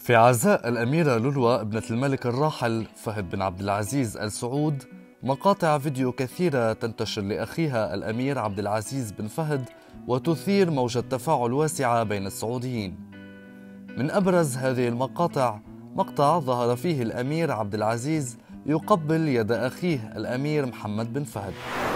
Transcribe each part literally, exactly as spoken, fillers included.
في عزاء الأميرة لولو ابنة الملك الراحل فهد بن عبد العزيز آل سعود مقاطع فيديو كثيرة تنتشر لأخيها الأمير عبد العزيز بن فهد وتثير موجة تفاعل واسعة بين السعوديين. من أبرز هذه المقاطع مقطع ظهر فيه الأمير عبد العزيز يقبل يد أخيه الأمير محمد بن فهد.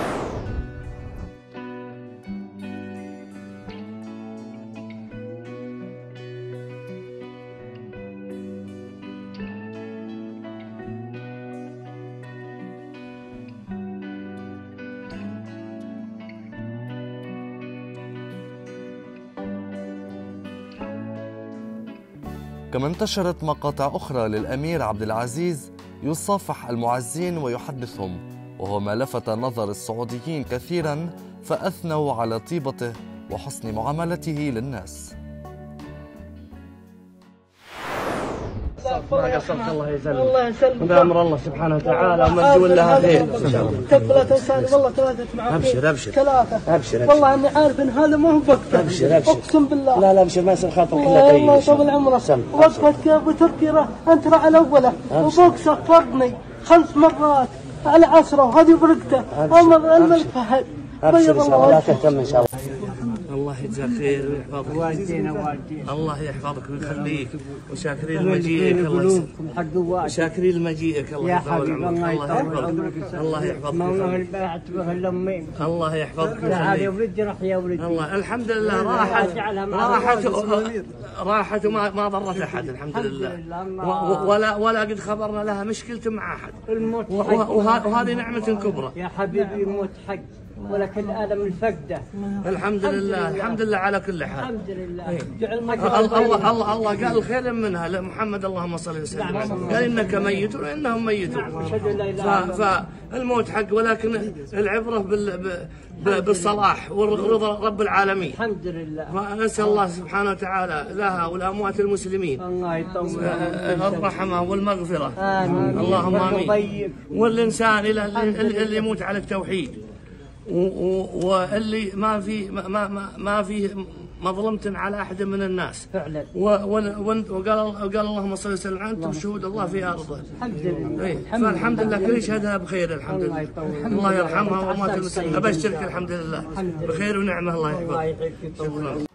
كما انتشرت مقاطع أخرى للأمير عبد العزيز يصافح المعزين ويحدثهم، وهو ما لفت نظر السعوديين كثيرا فأثنوا على طيبته وحسن معاملته للناس. ما قصرت الله يسلمك. الله يسلمك. بأمر الله سبحانه وتعالى ومجدول لها خير. تقبل تنساني والله ثلاثة معاك. أبشر أبشر. ثلاثة. أبشر. والله إني عارف إن هذا ما هو وقته. أبشر أبشر. أقسم بالله. لا لا أبشر ما يصير خاطرك إلا طيب. الله يطول عمرك. وقفك يا أبو تركي أنت راعي الأولى وأبوك سفرني خمس مرات على عصره وهذه برقته. عمر الملك فهد. أبشر لا تهتم إن شاء الله. الله يجزاك خير ويحفظك. والدينا والدينا. الله يحفظك ويخليك وشاكرين لمجيئك. الله يسلمك. شاكرين لمجيئك. الله يطول عمرك. الله يحفظك. الله يحفظك. ما الباعت به الأمين. الله يحفظك. تعال يا ولدي راح يا ولدي. الله الحمد لله راحت راحت راحت وما ما ضرت أحد الحمد لله. ولا ولا قد خبرنا لها مشكلة مع أحد. وهذه نعمة كبرى. يا حبيبي موت حق ولكن الألم الفقدة. الحمد لله الحمد لله على كل حال. الحمد لله. الله الله الله قال خير منها لمحمد اللهم صل وسلم. قال إنك ميت وإنهم ميتون. فالموت حق ولكن العبرة بالصلاح ورضا رب العالمين. الحمد لله. فنسأل الله سبحانه وتعالى لها والأموات المسلمين الله يطول الرحمة والمغفرة. آمين. اللهم آمين. والإنسان إلى اللي يموت على التوحيد واللي ما في ما ما ما فيه مظلمة على أحد من الناس فعلا. وقال وقال اللهم صل وسلم أنتم شهود الله في أرضه. الحمد لله. إيه. فالحمد لله كل يشهدها بخير الحمد لله. الله يرحمها وأموات المسلمين. أبشرك الحمد لله بخير ونعمة. الله يحفظك.